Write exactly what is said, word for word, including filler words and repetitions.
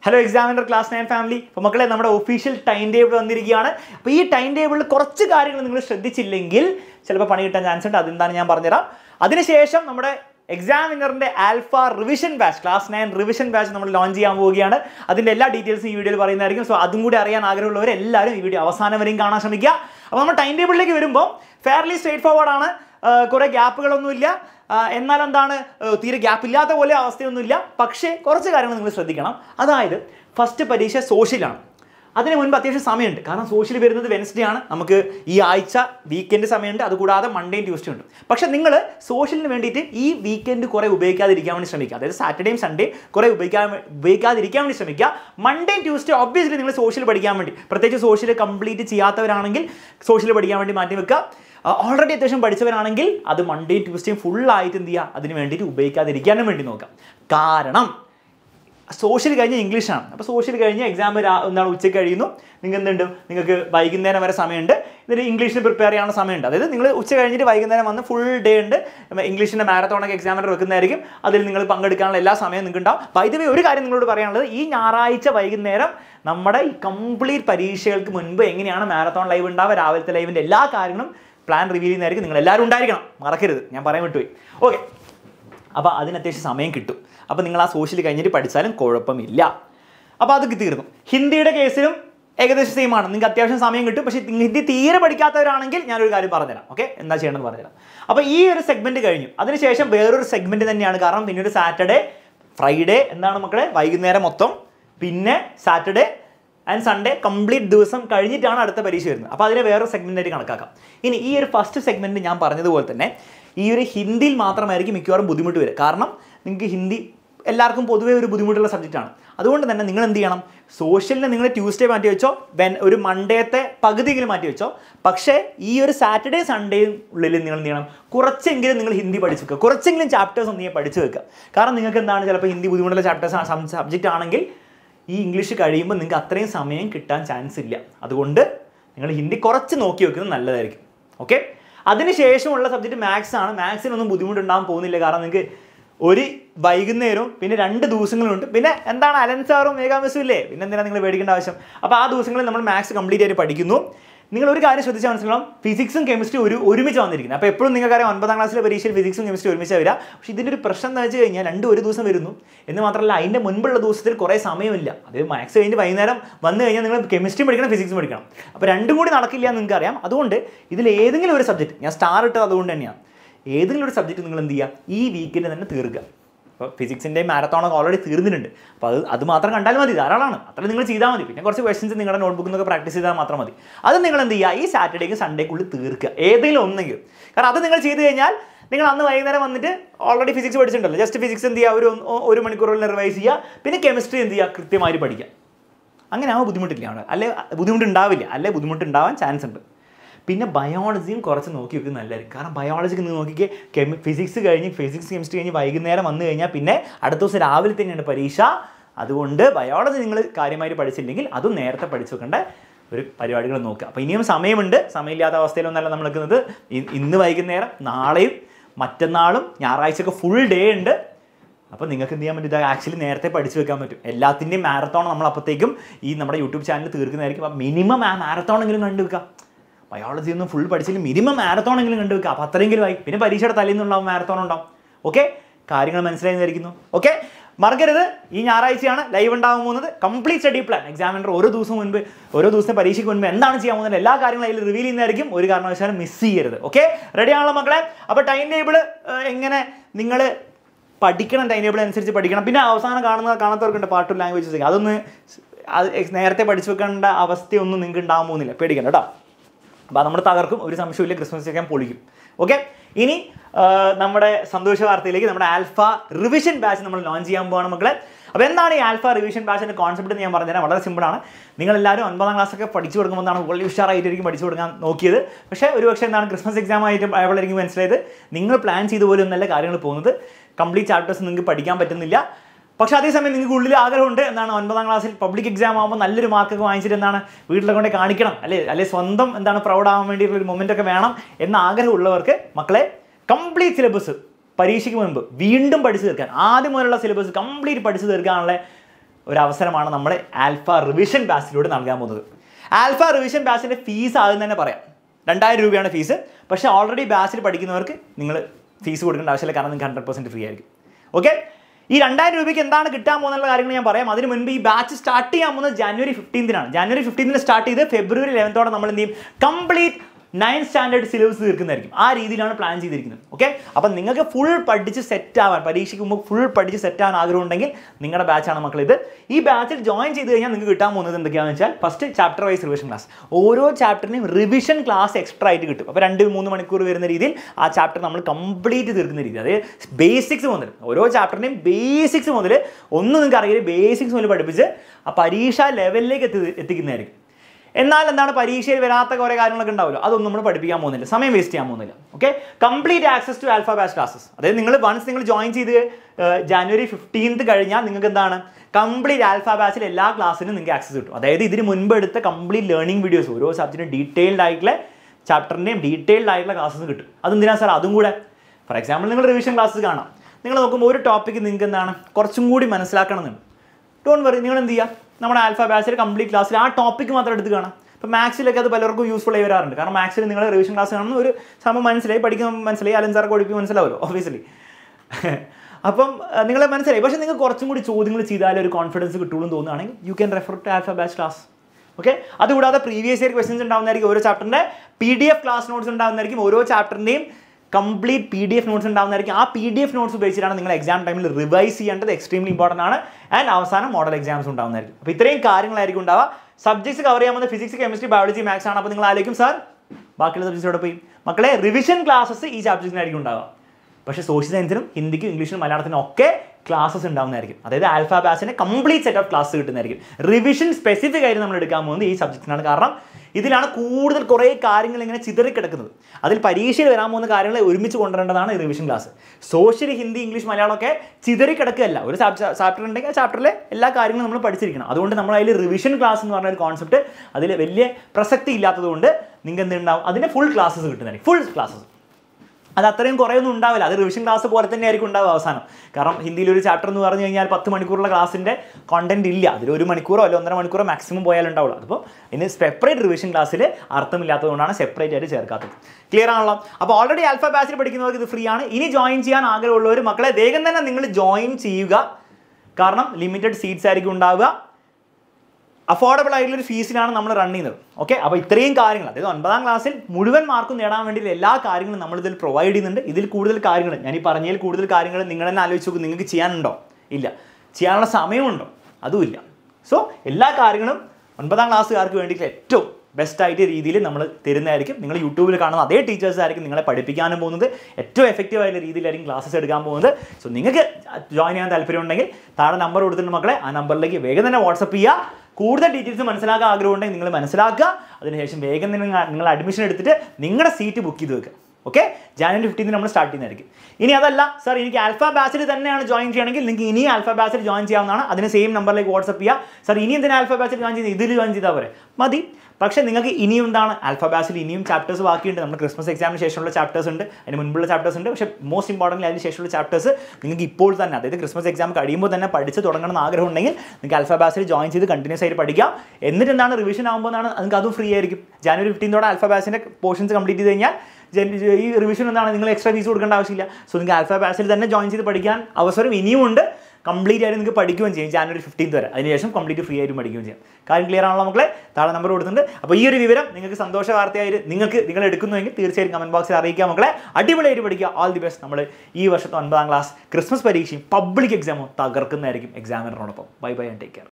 Hello examiner class nine family. അപ്പോൾ മക്കളെ നമ്മുടെ ഒഫീഷ്യൽ ടൈം ടേബിൾ വന്നിരിക്കുകയാണ്. അപ്പോൾ ഈ ടൈം ടേബിളിൽ കുറച്ച് കാര്യങ്ങൾ നിങ്ങൾ ശ്രദ്ധിച്ചില്ലെങ്കിൽ ചിലപ്പോൾ പണി കിട്ടാൻ ചാൻസ് ഉണ്ട്. അതെന്താണ് ഞാൻ പറഞ്ഞുതരാം. അതിനുശേഷം നമ്മുടെ എക്സാമിനറിന്റെ alpha revision batch class nine revision batch നമ്മൾ ലോഞ്ച് ചെയ്യാൻ പോവുകയാണ്. അതിന്റെ എല്ലാ ഡീറ്റെയിൽസും ഈ വീഡിയോയിൽ പറയുന്നതായിരിക്കും. സോ അതും കൂടി അറിയാൻ ആഗ്രഹമുള്ളവർ എല്ലാവരും ഈ വീഡിയോ അവസാനം വരെയും കാണാൻ ശ്രമിക്കുക. അപ്പോൾ നമ്മൾ ടൈം ടേബിളിലേക്ക് വരുമ്പോൾ ഫെയർലി സ്ട്രേറ്റ് ഫോർവേഡ് ആണ്. കുറേ ഗ്യാപ്പുകളൊന്നുമില്ല. എന്നാൽ എന്താണ് തീരെ ഗ്യാപ്പ് ഇല്ലാത്ത പോലെ അവസ്ഥയൊന്നുമില്ല. പക്ഷേ കുറച്ച് കാര്യങ്ങൾ നിങ്ങൾ ശ്രദ്ധിക്കണം. അതായത് ഫസ്റ്റ് പരീക്ഷ സോഷ്യലാണ്. അതിന് മുൻപ് അത്യാവശ്യം സമയമുണ്ട്. കാരണം സോഷ്യൽ വരുന്നത് വെൻസ്ഡേ ആണ്. നമുക്ക് ഈ ആഴ്ച വീക്കെൻഡ് സമയമുണ്ട്. അതുകൂടാതെ മൺഡേയും ട്യൂസ്ഡേ ഉണ്ട്. പക്ഷേ നിങ്ങൾ സോഷ്യലിന് വേണ്ടിയിട്ട് ഈ വീക്കെൻഡ് കുറേ ഉപയോഗിക്കാതിരിക്കാൻ വേണ്ടി ശ്രമിക്കുക. അതായത് സാറ്റർഡേയും സൺഡേ കുറേ ഉപയോഗിക്കാൻ ഉപയോഗിക്കാതിരിക്കാൻ വേണ്ടി ശ്രമിക്കുക. മൺഡേയും ട്യൂസ്ഡേ ഒബ്വിയസ്ലി നിങ്ങൾ സോഷ്യൽ പഠിക്കാൻ വേണ്ടി, പ്രത്യേകിച്ച് സോഷ്യൽ കംപ്ലീറ്റ് ചെയ്യാത്തവരാണെങ്കിൽ സോഷ്യൽ പഠിക്കാൻ വേണ്ടി മാറ്റി വെക്കുക. ഓൾറെഡി അത്യാവശ്യം പഠിച്ചവരാണെങ്കിൽ അത് മൺഡേയും ട്യൂസ്ഡേയും ഫുള്ളായിട്ട് എന്ത് ചെയ്യുക, അതിന് വേണ്ടിയിട്ട് ഉപയോഗിക്കാതിരിക്കാനും വേണ്ടി നോക്കാം. കാരണം സോഷ്യൽ കഴിഞ്ഞ് ഇംഗ്ലീഷാണ്. അപ്പോൾ സോഷ്യൽ കഴിഞ്ഞ് എക്സാം എന്താണ് ഉച്ചയ്ക്ക് കഴിയുന്നു. നിങ്ങൾക്ക് എന്തുണ്ട്, നിങ്ങൾക്ക് വൈകുന്നേരം വരെ സമയമുണ്ട്. ഇതിന് ഇംഗ്ലീഷിന് പ്രിപ്പയർ ചെയ്യാനുള്ള സമയമുണ്ട്. അതായത് നിങ്ങൾ ഉച്ച കഴിഞ്ഞിട്ട് വൈകുന്നേരം വന്ന് ഫുൾ ഡേ ഉണ്ട്. ഇംഗ്ലീഷിൻ്റെ മാരത്തോണൊക്കെ എക്സാമിനർ വെക്കുന്നതായിരിക്കും. അതിൽ നിങ്ങൾ പങ്കെടുക്കാനുള്ള എല്ലാ സമയവും നിങ്ങൾക്ക് ഉണ്ടാവും. അപ്പോൾ ഇതുവരെ ഒരു കാര്യം നിങ്ങളോട് പറയാനുള്ളത്, ഈ ഞായറാഴ്ച വൈകുന്നേരം നമ്മുടെ ഈ കംപ്ലീറ്റ് പരീക്ഷകൾക്ക് മുൻപ് എങ്ങനെയാണ് മാരത്തോൺ ലൈവ് ഉണ്ടാവുക, രാവിലത്തെ ലൈവിൻ്റെ എല്ലാ കാര്യങ്ങളും പ്ലാൻ റിവീൽ ചെയ്യുന്നതായിരിക്കും. നിങ്ങൾ എല്ലാവരും ഉണ്ടായിരിക്കണം, മറക്കരുത്. ഞാൻ പറയാൻ വിട്ടുപോയി. ഓക്കെ, അപ്പോൾ അതിന് അത്യാവശ്യം സമയം കിട്ടും. അപ്പോൾ നിങ്ങൾ ആ സോഷ്യൽ കഴിഞ്ഞിട്ട് പഠിച്ചാലും കുഴപ്പമില്ല. അപ്പോൾ അത് തീർന്നു. ഹിന്ദിയുടെ കേസിലും ഏകദേശം സെയിം ആണ്. നിങ്ങൾക്ക് അത്യാവശ്യം സമയം കിട്ടും. പക്ഷേ ഹിന്ദി തീരെ പഠിക്കാത്തവരാണെങ്കിൽ ഞാനൊരു കാര്യം പറഞ്ഞുതരാം. ഓക്കെ, എന്താ ചെയ്യണമെന്ന് പറഞ്ഞുതരാം. അപ്പോൾ ഈ ഒരു സെഗ്മെൻറ്റ് കഴിഞ്ഞു. അതിനുശേഷം വേറൊരു സെഗ്മെൻറ്റ് തന്നെയാണ്. കാരണം പിന്നെ ഒരു സാറ്റർഡേ ഫ്രൈഡേ എന്താണ് മക്കളെ വൈകുന്നേരം മൊത്തം, പിന്നെ സാറ്റർഡേ ആൻഡ് സൺഡേ കംപ്ലീറ്റ് ദിവസം കഴിഞ്ഞിട്ടാണ് അടുത്ത പരീക്ഷ വരുന്നത്. അപ്പോൾ അതിനെ വേറെ സെഗ്മെൻറ്റായിട്ട് കണക്കാക്കാം. ഇനി ഈ ഒരു ഫസ്റ്റ് സെഗ്മെൻറ്റ് ഞാൻ പറഞ്ഞതുപോലെ തന്നെ ഈ ഒരു ഹിന്ദിയിൽ മാത്രമായിരിക്കും മിക്കവാറും ബുദ്ധിമുട്ട് വരിക. കാരണം നിങ്ങൾക്ക് ഹിന്ദി എല്ലാവർക്കും പൊതുവേ ഒരു ബുദ്ധിമുട്ടുള്ള സബ്ജക്റ്റാണ്. അതുകൊണ്ട് തന്നെ നിങ്ങൾ എന്ത് ചെയ്യണം, സോഷ്യലിനെ നിങ്ങൾ ട്യൂസ്ഡേ മാറ്റി വെച്ചോ, വെൻ ഒരു മൺഡേത്തെ പകുതിയെങ്കിലും മാറ്റി വെച്ചോ. പക്ഷേ ഈ ഒരു സാറ്റർഡേ സൺഡേ ഉള്ളിൽ നിങ്ങൾ എന്ത് ചെയ്യണം, കുറച്ചെങ്കിലും നിങ്ങൾ ഹിന്ദി പഠിച്ചു വെക്കുക. കുറച്ചെങ്കിലും ചാപ്റ്റേഴ്സ് ഒന്ന് പഠിച്ചു വെക്കുക. കാരണം നിങ്ങൾക്ക് എന്താണ്, ചിലപ്പോൾ ഹിന്ദി ബുദ്ധിമുട്ടുള്ള ചാപ്റ്റേഴ്സ് സബ്ജക്റ്റ് ആണെങ്കിൽ ഈ ഇംഗ്ലീഷ് കഴിയുമ്പോൾ നിങ്ങൾക്ക് അത്രയും സമയം കിട്ടാൻ ചാൻസ് ഇല്ല. അതുകൊണ്ട് നിങ്ങൾ ഹിന്ദി കുറച്ച് നോക്കി വെക്കുന്നത് നല്ലതായിരിക്കും. ഓക്കെ, അതിനുശേഷമുള്ള സബ്ജക്റ്റ് മാത്സ് ആണ്. മാത്സിനൊന്നും ബുദ്ധിമുട്ടുണ്ടാകാൻ പോകുന്നില്ല. കാരണം നിങ്ങൾക്ക് ഒരു വൈകുന്നേരവും പിന്നെ രണ്ട് ദിവസങ്ങളുണ്ട്. പിന്നെ എന്താണ് അലൻസാറും മേഘാമിസും ഇല്ലേ, പിന്നെ എന്തിനാണ് നിങ്ങൾ പേടിക്കേണ്ട ആവശ്യം. അപ്പോൾ ആ ദിവസങ്ങളിൽ നമ്മൾ മാത്സ് കംപ്ലീറ്റ് ആയിട്ട് പഠിക്കുന്നു. നിങ്ങൾ ഒരു കാര്യം ശ്രദ്ധിച്ചാൽ മനസ്സിലാവും, ഫിസിക്സും കെമിസ്ട്രി ഒരു ഒരുമിച്ച് വന്നിരിക്കുന്നത്. അപ്പോൾ എപ്പോഴും നിങ്ങൾക്കറിയാം ഒൻപതാം ക്ലാസ്സിലെ പരീക്ഷയിൽ ഫിസിക്സും കെമിസ്ട്രി ഒരുമിച്ച് വരിക. പക്ഷേ ഇതിൻ്റെ ഒരു പ്രശ്നം എന്ന് വെച്ച് കഴിഞ്ഞാൽ രണ്ടും ഒരു ദിവസം വരുന്നു എന്ന് മാത്രമല്ല, അതിൻ്റെ മുൻപുള്ള ദിവസത്തിൽ കുറേ സമയമില്ല. അത് മാത്സ് കഴിഞ്ഞ് വൈകുന്നേരം വന്നു കഴിഞ്ഞാൽ നിങ്ങൾ കെമിസ്ട്രി പഠിക്കണം, ഫിസിക്സ് പഠിക്കണം. അപ്പോൾ രണ്ടും കൂടി നടക്കില്ല എന്ന് നിങ്ങൾക്ക് അറിയാം. അതുകൊണ്ട് ഇതിൽ ഏതെങ്കിലും ഒരു സബ്ജക്റ്റ്, ഞാൻ സ്റ്റാർ ഇട്ടത് അതുകൊണ്ട് തന്നെയാണ്, ഏതെങ്കിലും ഒരു സബ്ജക്റ്റ് നിങ്ങൾ എന്ത് ചെയ്യുക, ഈ വീക്കിൽ തന്നെ തീർക്കുക. അപ്പോൾ ഫിസിക്സിൻ്റെ മാരത്തോണൊക്കെ ഓൾറെഡി തീർന്നിട്ടുണ്ട്. അപ്പോൾ അത് അത് മാത്രം കണ്ടാൽ മതി, ധാരാളമാണ്. അത്ര നിങ്ങൾ ചെയ്താൽ മതി. പിന്നെ കുറച്ച് ക്വസ്റ്റൻസ് നിങ്ങളുടെ നോട്ട്ബുക്കിൽ നിന്നൊക്കെ പ്രാക്ടീസ് ചെയ്താൽ മാത്രം മതി. അത് നിങ്ങൾ എന്ത് ചെയ്യുക, ഈ സാറ്റർഡേക്ക് സൺഡേക്കുള്ളിൽ തീർക്കുക, ഏതെങ്കിലും ഒന്നെങ്കിലും. കാരണം അത് നിങ്ങൾ ചെയ്ത് കഴിഞ്ഞാൽ നിങ്ങൾ അന്ന് വൈകുന്നേരം വന്നിട്ട് ഓൾറെഡി ഫിസിക്സ് പഠിച്ചിട്ടുണ്ടല്ലോ, ജസ്റ്റ് ഫിസിക്സ് എന്ത് ചെയ്യുക, ഒരു ഒരു മണിക്കൂറുകളിൽ റിവൈസ് ചെയ്യുക. പിന്നെ കെമിസ്ട്രി എന്ത് ചെയ്യുക, കൃത്യമായിട്ട് പഠിക്കുക. അങ്ങനെ ആവുമ്പോൾ ബുദ്ധിമുട്ടില്ല, അവിടെ അല്ലെ ബുദ്ധിമുട്ടുണ്ടാവില്ല, അല്ലെ ബുദ്ധിമുട്ടുണ്ടാവാൻ ചാൻസ് ഉണ്ട്. പിന്നെ ബയോളജിയും കുറച്ച് നോക്കി വെക്കുന്നത് നല്ലതായിരിക്കും. കാരണം ബയോളജിക്ക് നിങ്ങൾ നോക്കിക്കേ, കെമി ഫിസിക്സ് കഴിഞ്ഞ് ഫിസിക്സ് കെമിസ്ട്രി കഴിഞ്ഞ് വൈകുന്നേരം വന്നു കഴിഞ്ഞാൽ പിന്നെ അടുത്ത ദിവസം രാവിലെ തന്നെയാണ് പരീക്ഷ. അതുകൊണ്ട് ബയോളജി നിങ്ങൾ കാര്യമായിട്ട് പഠിച്ചില്ലെങ്കിൽ അതും നേരത്തെ പഠിച്ചു വെക്കേണ്ട ഒരു പരിപാടികൾ നോക്കുക. അപ്പോൾ ഇനിയും സമയമുണ്ട്. സമയമില്ലാത്ത അവസ്ഥയിലൊന്നല്ല നമ്മൾ നിൽക്കുന്നത്. ഇന്ന് വൈകുന്നേരം, നാളെയും മറ്റന്നാളും ഞായറാഴ്ചയൊക്കെ ഫുൾ ഡേ ഉണ്ട്. അപ്പോൾ നിങ്ങൾക്ക് എന്ത് ചെയ്യാൻ പറ്റും, ഇത് ആക്ച്വലി നേരത്തെ പഠിച്ചു വെക്കാൻ പറ്റും. എല്ലാത്തിൻ്റെയും മാരത്തോൺ നമ്മൾ അപ്പോഴത്തേക്കും ഈ നമ്മുടെ യൂട്യൂബ് ചാനൽ തീർക്കുന്നതായിരിക്കും. അപ്പോൾ മിനിമം ആ മാരത്തോണെങ്കിലും കണ്ടു വെക്കാം. ബയോളജി ഒന്നും ഫുൾ പഠിച്ചില്ലെങ്കിൽ മിനിമം മാരത്തോണെങ്കിലും കണ്ടു വെക്കുക. അപ്പോൾ അത്രയെങ്കിലും ആയി. പിന്നെ പരീക്ഷയുടെ തലേന്ന് നിന്നുണ്ടാവും മാരത്തോൺ ഉണ്ടാവും. ഓക്കെ, കാര്യങ്ങൾ മനസ്സിലായിരിക്കുന്നു. ഓക്കെ, മറക്കരുത്, ഈ ഞായറാഴ്ചയാണ് ലൈവ് ഉണ്ടാകാൻ പോകുന്നത്. കംപ്ലീറ്റ് സ്റ്റഡി പ്ലാൻ എക്സാമിനർ ഓരോ ദിവസം മുൻപ് ഓരോ ദിവസത്തെ പരീക്ഷയ്ക്ക് മുൻപ് എന്താണ് ചെയ്യാൻ പോകുന്നത് എല്ലാ കാര്യങ്ങളും അതിൽ റിവീൽ ചെയ്യുന്നതായിരിക്കും. ഒരു കാരണവശാലും മിസ് ചെയ്യരുത്. ഓക്കെ, റെഡി ആണല്ലോ മക്കളെ? അപ്പോൾ ടൈം ടേബിൾ എങ്ങനെ നിങ്ങൾ പഠിക്കണം, ടൈം ടേബിൾ അനുസരിച്ച് പഠിക്കണം. പിന്നെ അവസാനം കാണുന്ന കാണാത്തവർക്കുണ്ട് പാർട്ട് ടു ലാംഗ്വേജസ്, അതൊന്ന് അത് നേരത്തെ പഠിച്ചു വെക്കേണ്ട അവസ്ഥയൊന്നും നിങ്ങൾക്ക് ഉണ്ടാകാൻ പോകുന്നില്ല, പേടിക്കണം കേട്ടോ. അപ്പോൾ നമ്മൾ തകർക്കും, ഒരു സംശയമില്ല. ക്രിസ്മസ് ഒക്കെ പൊളിക്കും. ഓക്കെ, ഇനി നമ്മുടെ സന്തോഷ വാർത്തയിലേക്ക്, നമ്മുടെ ആൽഫ റിവിഷൻ ബാച്ച് നമ്മൾ ലോഞ്ച് ചെയ്യാൻ പോവാണ് മക്കളെ. അപ്പോൾ എന്താണ് ഈ ആൽഫ റിവിഷൻ ബാച്ചിൻ്റെ കോൺസെപ്റ്റ് എന്ന് ഞാൻ പറഞ്ഞുതരാം. വളരെ സിമ്പിളാണ്. നിങ്ങളെല്ലാവരും ഒൻപതാം ക്ലാസ്സൊക്കെ പഠിച്ചു കൊടുക്കുമ്പോൾ എന്താണ് വളരെ ഉഷാറായിട്ടായിരിക്കും പഠിച്ചു കൊടുക്കാൻ നോക്കിയത്. പക്ഷേ ഒരു പക്ഷേ എന്താണ് ക്രിസ്മസ് എക്സാം ആയിട്ട് ആയപ്പോഴായിരിക്കും മനസ്സിലായത് നിങ്ങൾ പ്ലാൻ ചെയ്ത പോലെ ഒന്നല്ല കാര്യങ്ങൾ പോകുന്നത്. കംപ്ലീറ്റ് ചാപ്റ്റേഴ്സ് നിങ്ങൾക്ക് പഠിക്കാൻ പറ്റുന്നില്ല. പക്ഷേ അതേസമയം നിങ്ങൾക്ക് ഉള്ളിൽ ആഗ്രഹമുണ്ട്, എന്താണ് ഒൻപതാം ക്ലാസ്സിൽ പബ്ലിക് എക്സാം ആകുമ്പോൾ നല്ലൊരു മാർക്കൊക്കെ വാങ്ങിച്ചിട്ട് എന്താണ് വീട്ടിലെ കൊണ്ടേ കാണിക്കണം, അല്ലെ അല്ലെ സ്വന്തം എന്താണ് പ്രൗഡ് ആവാൻ വേണ്ടിയിട്ടുള്ള ഒരു മൊമെൻ്റ് ഒക്കെ വേണം എന്ന ആഗ്രഹമുള്ളവർക്ക് മക്കളെ കംപ്ലീറ്റ് സിലബസ് പരീക്ഷയ്ക്ക് മുൻപ് വീണ്ടും പഠിച്ചു തീർക്കാൻ, ആദ്യം മുതലുള്ള സിലബസ് കംപ്ലീറ്റ് പഠിച്ചു തീർക്കാനുള്ള ഒരു അവസരമാണ് നമ്മൾ ആൽഫ റിവിഷൻ ബാച്ചിലൂടെ നൽകാൻ പോകുന്നത്. ആൽഫ റിവിഷൻ ബാച്ചിൻ്റെ ഫീസ് ആദ്യം തന്നെ പറയാം. രണ്ടായിരം രൂപയാണ് ഫീസ്. പക്ഷേ ഓൾറെഡി ബാച്ചിൽ പഠിക്കുന്നവർക്ക് നിങ്ങൾ ഫീസ് കൊടുക്കേണ്ട ആവശ്യമില്ല, കാരണം നിങ്ങൾക്ക് ഹൺഡ്രഡ് പെർസെൻറ്റ് ഫ്രീ ആയിരിക്കും. ഓക്കെ, ഈ രണ്ടായിരം രൂപയ്ക്ക് എന്താണ് കിട്ടാൻ പോകുന്നുള്ള കാര്യങ്ങൾ ഞാൻ പറയാം. അതിന് മുൻപ് ഈ ബാച്ച് സ്റ്റാർട്ട് ചെയ്യാൻ പോകുന്നത് ജാനുവരി ഫിഫ്റ്റീൻത്തിനാണ്. ജാനുവരി ഫിഫ്റ്റീൻത്തിന് സ്റ്റാർട്ട് ചെയ്ത് ഫെബ്രുവരി ലെവൻത്തോടെ നമ്മൾ എന്ത് ചെയ്യും, കംപ്ലീറ്റ് നയൻ സ്റ്റാൻഡേർഡ് സിലബസ് തീർക്കുന്നതായിരിക്കും. ആ രീതിയിലാണ് പ്ലാൻ ചെയ്തിരിക്കുന്നത്. ഓക്കെ, അപ്പം നിങ്ങൾക്ക് ഫുൾ പഠിച്ച് സെറ്റ് ആവാൻ, പരീക്ഷയ്ക്ക് മുമ്പ് ഫുൾ പഠിച്ച് സെറ്റ് ആവാൻ ആഗ്രഹം ഉണ്ടെങ്കിൽ നിങ്ങളുടെ ബാച്ചാണ് മക്കളിത്. ഈ ബാച്ചിൽ ജോയിൻ ചെയ്ത് കഴിഞ്ഞാൽ നിങ്ങൾക്ക് കിട്ടാൻ പോകുന്നത് എന്തൊക്കെയാണെന്ന് വെച്ചാൽ, first chapter wise revision class. ഓരോ ചാപ്റ്ററിനും റിവിഷൻ ക്ലാസ് എക്സ്ട്രാ ആയിട്ട് കിട്ടും. അപ്പോൾ രണ്ട് മൂന്ന് മണിക്കൂർ വരുന്ന രീതിയിൽ ആ ചാപ്റ്റർ നമ്മൾ കംപ്ലീറ്റ് തീർക്കുന്ന രീതി, അതായത് ബേസിക്സ് മുതൽ, ഓരോ ചാപ്റ്ററിൻ്റെയും ബേസിക്സ് മുതൽ, ഒന്നും നിങ്ങൾക്ക് അറിയില്ല, ബേസിക്സ് മുതൽ പഠിപ്പിച്ച് ആ പരീക്ഷാ ലെവലിലേക്ക് എത്തി എത്തിക്കുന്നതായിരിക്കും. എന്നാൽ എന്താണ്, പരീക്ഷയിൽ വരാത്ത കുറേ കാര്യങ്ങളൊക്കെ ഉണ്ടാവുമല്ലോ, അതൊന്നും നമ്മൾ പഠിപ്പിക്കാൻ പോകുന്നില്ല, സമയം വേസ്റ്റ് ചെയ്യാൻ പോകുന്നില്ല. Okay, complete access to alpha batch classes. അതായത് നിങ്ങൾ വൺസ് നിങ്ങൾ ജോയിൻ ചെയ്ത് ജാനുവരി ഫിഫ്റ്റീൻത്ത് കഴിഞ്ഞാൽ നിങ്ങൾക്ക് എന്താണ്, കംപ്ലീറ്റ് ആൽഫ ബാച്ചിൽ എല്ലാ ക്ലാസ്സിനും നിങ്ങൾക്ക് ആക്സസ് കിട്ടും. അതായത് ഇതിന് മുൻപ് എടുത്ത കംപ്ലീറ്റ് ലേണിംഗ് വീഡിയോസ്, ഓരോ സബ്ജക്റ്റിനും ഡീറ്റെയിൽഡ് ആയിട്ടുള്ള ചാപ്റ്ററിൻ്റെയും ഡീറ്റെയിൽഡ് ആയിട്ടുള്ള ക്ലാസ്സസ് കിട്ടും. അതെന്തിനാണ് സാർ? അതും കൂടെ ഫോർ എക്സാമ്പിൾ നിങ്ങൾ റിവിഷൻ ക്ലാസ്സസ് കാണാം. നിങ്ങൾ നോക്കുമ്പോൾ ഒരു ടോപ്പിക്ക് നിങ്ങൾക്ക് എന്താണ് കുറച്ചും കൂടി മനസ്സിലാക്കണമെന്നുണ്ട്. ഡോണ്ട് വറി, നിങ്ങൾ എന്ത് ചെയ്യുക, നമ്മുടെ ആൽഫ ബാച്ചിൽ കംപ്ലീറ്റ് ക്ലാസ്സിൽ ആ ടോപ്പിക്ക് മാത്രം എടുത്ത് കാണാം. ഇപ്പോൾ മാത്സിലൊക്കെ അത് പലർക്കും യൂസ്ഫുൾ ആയി വരാറുണ്ട്. കാരണം മാത്സിൽ നിങ്ങൾ റിവിഷൻ ക്ലാസ് കാണുന്ന ഒരു സമയം മനസ്സിലായി, പഠിക്കുമ്പോൾ മനസ്സിലായി, അലൻസാർ പഠിപ്പിക്കും മനസ്സിലാവുമല്ലോ ഓബിയസ്ലി. അപ്പം നിങ്ങൾ മനസ്സിലായി. പക്ഷേ നിങ്ങൾക്ക് കുറച്ചും കൂടി ചോദ്യങ്ങൾ ചെയ്താൽ ഒരു കോൺഫിഡൻസ് കിട്ടുള്ളൂ എന്ന് തോന്നുകയാണെങ്കിൽ you can refer to alpha batch class. Okay, അതുകൂടാതെ പ്രീവിയസ് ഇയർ ക്വസ്റ്റൻസ് ഉണ്ടാവുന്നതായിരിക്കും. ഓരോ ചാപ്റ്ററിൻ്റെ P D F class notes ഉണ്ടാവുന്നതായിരിക്കും. ഓരോ ചാപ്റ്ററിൻ്റെയും complete P D F notes ഉണ്ടാവുന്നതായിരിക്കും. ആ പി ഡി എഫ് നോട്ട്സ് ഉപയോഗിച്ചിട്ടാണ് നിങ്ങൾ എക്സാം ടൈമിൽ റിവൈസ് ചെയ്യേണ്ടത്. എക്സ്ട്രീംലി ഇമ്പോർട്ടൻ്റ് ആണ്. ആൻഡ് അവസാനം മോഡൽ എക്സാംസ് ഉണ്ടാവുന്നതായിരിക്കും. അപ്പോൾ ഇത്രയും കാര്യങ്ങളായിരിക്കും ഉണ്ടാവുക. സബ്ജക്ട്സ് കവർ ചെയ്യാൻ പോകുന്നത് ഫിസിക്സ്, കെമിസ്ട്രി, ബയോളജി, മാത്സ് ആണ്. അപ്പോൾ നിങ്ങൾ ആലോചിക്കും സാർ ബാക്കിയുള്ള സബ്ജക്ട്സോടെ പോയി. മക്കളെ, റിവിഷൻ ക്ലാസ്സസ് ഈ സബ്ജക്റ്റിനായിരിക്കും ഉണ്ടാവുക. പക്ഷേ സോഷ്യൽ സയൻസിനും ഹിന്ദിക്കും ഇംഗ്ലീഷിനും മലയാളത്തിനും ഒക്കെ ക്ലാസ്സസ് ഉണ്ടാവുന്നതായിരിക്കും. അതായത് ആൽഫ ബാച്ചിന് കംപ്ലീറ്റ് സെറ്റ് ഓഫ് ക്ലാസ് കിട്ടുന്നതായിരിക്കും. റിവിഷൻ സ്പെസിഫിക് ആയിട്ട് നമ്മൾ എടുക്കാൻ പോകുന്നത് ഈ സബ്ജക്റ്റിനാണ്. കാരണം ഇതിലാണ് കൂടുതൽ കുറേ കാര്യങ്ങൾ ഇങ്ങനെ ചിതറിക്കിടക്കുന്നത്. അതിൽ പരീക്ഷയിൽ വരാൻ പോകുന്ന കാര്യങ്ങൾ ഒരുമിച്ച് കൊണ്ടുവരേണ്ടതാണ് ഈ revision class. Social, Hindi, English, മലയാളമൊക്കെ ചിതറിക്കിടക്കുകയല്ല. ഒരു ചാപ്റ്റർ ഉണ്ടെങ്കിൽ ആ ചാപ്റ്ററിലെ എല്ലാ കാര്യങ്ങളും നമ്മൾ പഠിച്ചിരിക്കണം. അതുകൊണ്ട് നമ്മൾ അതിൽ റിവിഷൻ ക്ലാസ് എന്ന് പറഞ്ഞ ഒരു കോൺസെപ്റ്റ് അതിൽ വലിയ പ്രസക്തി ഇല്ലാത്തതുകൊണ്ട് നിങ്ങൾക്ക് എന്തുണ്ടാവും, അതിൻ്റെ ഫുൾ ക്ലാസ്സസ് കിട്ടുന്നതായിരിക്കും. ഫുൾ ക്ലാസ്സസ് അത് അത്രയും കുറേയൊന്നും ഉണ്ടാവില്ല. അത് റിവിഷൻ ക്ലാസ് പോലെ തന്നെ ആയിരിക്കും ഉണ്ടാവുക അവസാനം. കാരണം ഹിന്ദിയിൽ ഒരു ചാപ്റ്റർ എന്ന് പറഞ്ഞു കഴിഞ്ഞാൽ പത്ത് മണിക്കൂറുള്ള ക്ലാസ്സിൻ്റെ കോണ്ടന്റ് ഇല്ല. അതിൽ ഒരു മണിക്കൂറോ അല്ലെങ്കിൽ ഒന്നര മണിക്കൂറോ മാക്സിമം പോയാലും ഉണ്ടാവുള്ളൂ. അപ്പോൾ ഇതിന് സെപ്പറേറ്റ് റിവിഷൻ ക്ലാസ്സിൽ അർത്ഥമില്ലാത്തതുകൊണ്ടാണ് സെപ്പറേറ്റ് ആയിട്ട് ചേർക്കാത്തത്. ക്ലിയർ ആണല്ലോ? അപ്പോൾ ഓൾറെഡി ആൽഫ ബാച്ചിൽ പഠിക്കുന്നവർക്ക് ഇത് ഫ്രീ ആണ്. ഇനി ജോയിൻ ചെയ്യാൻ ആഗ്രഹമുള്ളവർ മക്കളെ വേഗം തന്നെ നിങ്ങൾ ജോയിൻ ചെയ്യുക. കാരണം ലിമിറ്റഡ് സീറ്റ്സ് ആയിരിക്കും ഉണ്ടാവുക. അഫോർഡബിൾ ആയിട്ടുള്ളൊരു ഫീസിലാണ് നമ്മൾ റൺ ചെയ്യുന്നത്. ഓക്കെ, അപ്പോൾ ഇത്രയും കാര്യങ്ങൾ, അതായത് ഒൻപതാം ക്ലാസ്സിൽ മുഴുവൻ മാർക്കും നേടാൻ വേണ്ടി എല്ലാ കാര്യങ്ങളും നമ്മളിതിൽ പ്രൊവൈഡ് ചെയ്യുന്നുണ്ട്. ഇതിൽ കൂടുതൽ കാര്യങ്ങൾ, ഞാൻ ഈ പറഞ്ഞതിൽ കൂടുതൽ കാര്യങ്ങൾ നിങ്ങൾ തന്നെ ആലോചിച്ച് നോക്കും. നിങ്ങൾക്ക് ചെയ്യാനുണ്ടോ? ഇല്ല. ചെയ്യാനുള്ള സമയമുണ്ടോ? അതുമില്ല. സോ എല്ലാ കാര്യങ്ങളും ഒൻപതാം ക്ലാസ്സുകാർക്ക് വേണ്ടിയിട്ട് ഏറ്റവും ബെസ്റ്റായിട്ട് രീതിയിൽ നമ്മൾ തരുന്നതായിരിക്കും. നിങ്ങൾ യൂട്യൂബിൽ കാണുന്ന അതേ ടീച്ചേഴ്സ് ആയിരിക്കും നിങ്ങളെ പഠിപ്പിക്കാനും പോകുന്നത്. ഏറ്റവും എഫക്റ്റീവായ രീതിയിലായിരിക്കും ക്ലാസ്സസ് എടുക്കാൻ പോകുന്നത്. സോ നിങ്ങൾക്ക് ജോയിൻ ചെയ്യാൻ താല്പര്യം ഉണ്ടെങ്കിൽ താഴെ നമ്പർ കൊടുത്തിട്ടുണ്ട് മക്കളെ. ആ നമ്പറിലേക്ക് വേഗം തന്നെ വാട്സപ്പ് ചെയ്യുക. കൂടുതൽ ഡീറ്റെയിൽസ് മനസ്സിലാക്കാൻ ആഗ്രഹമുണ്ടെങ്കിൽ നിങ്ങൾ മനസ്സിലാക്കുക. അതിനുശേഷം വേഗം തന്നെ നിങ്ങൾ അഡ്മിഷൻ എടുത്തിട്ട് നിങ്ങളുടെ സീറ്റ് ബുക്ക് ചെയ്ത് വെക്കുക. ഓക്കെ, ജാനുവരി ഫിഫ്റ്റീന് നമ്മൾ സ്റ്റാർട്ട് ചെയ്യുന്നതായിരിക്കും. ഇനി അതല്ല സാർ എനിക്ക് ആൽഫ ബാച്ചിൽ തന്നെയാണ് ജോയിൻ ചെയ്യണമെങ്കിൽ നിങ്ങൾക്ക് ഇനി ആൽഫ ബാച്ചിൽ ജോയിൻ ചെയ്യാവുന്നതാണ്. അതിന് സെയിം നമ്പറിലേക്ക് വാട്സപ്പ് ചെയ്യുക. സാർ ഇനി എന്തിനാണ് ആൽഫ ബാച്ചിൽ ജോയിൻ ചെയ്യുന്നത്, ഇതിൽ ജോയിൻ ചെയ്താൽ പോരെ, മതി. പക്ഷേ നിങ്ങൾക്ക് ഇനിയും എന്താണ് ആൽഫ ബാച്ചിൽ ഇനിയും ചാപ്റ്റേഴ്സ് ബാക്കിയുണ്ട്. നമ്മൾ ക്രിസ്മസ് എക്സാമിന് ശേഷമുള്ള ചാപ്റ്റേഴ്സ് ഉണ്ട്, അതിന് മുൻപുള്ള ചാപ്റ്റേഴ്സ് ഉണ്ട്. പക്ഷേ മോസ്റ്റ് ഇമ്പോർട്ടൻ്റ് അതിന് ശേഷമുള്ള ചാപ്റ്റേഴ്സ് നിങ്ങൾക്ക് ഇപ്പോൾ തന്നെ, അതായത് ക്രിസ്മസ് എക്സാം കഴിയുമ്പോൾ തന്നെ പഠിച്ച് തുടങ്ങണമെന്ന് ആഗ്രഹം ഉണ്ടെങ്കിൽ നിങ്ങൾക്ക് ആൽഫ ബാച്ചിൽ ജോയിൻ ചെയ്ത് കണ്ടിന്യൂസ് ആയിട്ട് പഠിക്കാം. എന്നിട്ട് എന്താണ് റിവിഷൻ ആകുമ്പോൾ നിങ്ങൾക്ക് അതും ഫ്രീ ആയിരിക്കും. ജാനുവരി ഫിഫ്റ്റീനോടെ ആൽഫ ബാച്ചിൻ്റെ പോർഷൻസ് കംപ്ലീറ്റ് ചെയ്ത് കഴിഞ്ഞാൽ ഈ റിവിഷൻ എന്താണ് നിങ്ങൾ എക്സ്ട്രാ ഫീസ് കൊടുക്കേണ്ട ആവശ്യമില്ല. സോ നിങ്ങൾക്ക് ആൽഫ ബാച്ചിൽ തന്നെ ജോയിൻ ചെയ്ത് പഠിക്കാൻ അവസരം ഇനിയും ഉണ്ട്. കംപ്ലീറ്റ് ആയിട്ട് നിങ്ങൾക്ക് പഠിക്കുകയും ചെയ്യും ജാനുവരി ഫിഫ്റ്റീൻത്ത് വരെ. അതിനുശേഷം കംപ്ലീറ്റ് ഫ്രീ ആയിട്ട് പഠിക്കുകയും ചെയ്യും. കാര്യം ക്ലിയർ ആണല്ലോ മക്കളെ? താഴെ നമ്പർ കൊടുത്തിട്ടുണ്ട്. അപ്പോൾ ഈ ഒരു വിവരം നിങ്ങൾക്ക് സന്തോഷ വാർത്തയായിട്ട് നിങ്ങൾക്ക് നിങ്ങൾ എടുക്കുന്നുവെങ്കിൽ തീർച്ചയായും കമൻറ്റ് ബോക്സിൽ അറിയിക്കുക മക്കളെ. അടിപൊളിയായിട്ട് പഠിക്കുക. All the best. നമ്മൾ ഈ വർഷത്തെ ഒൻപതാം ക്ലാസ് ക്രിസ്മസ് പരീക്ഷയും പബ്ലിക് എക്സാമും തകർക്കുന്നതായിരിക്കും എക്സാമിനറിനോടൊപ്പം. Bye bye and take care.